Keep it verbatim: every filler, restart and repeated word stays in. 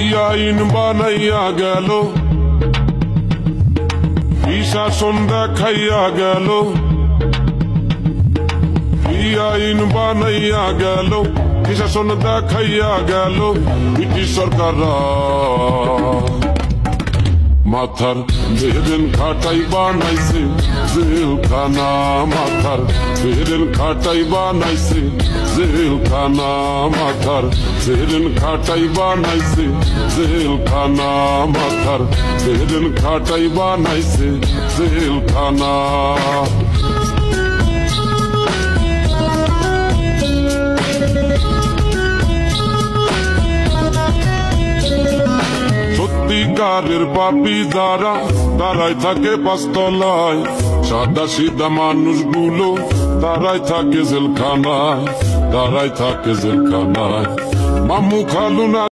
আইন বানাইয়া গেল, কি শাসন দেখাইয়া গেল, কি আইন বানাইয়া গেল, কি শাসন দেখাইয়া গেল ব্রিটিশ সরকার। মাথার বেরেন খাটাই বানাইছে জেলখানা, মাথার বেরেন খাটাই বানাইছে জেলখানা, মাথার বেরেন খাটাই বানাইছে জেলখানা, মাথার বেরেন খাটাই বানাইছে জেলখানা। সত্যিকারের পাপী যারা তারাই থাকে পাঁচতলায়, সাদা সিধা মানুষগুলো তারাই থাকে জেলখানায়, তারাই থাকে জেলখানায়। মামু খালু না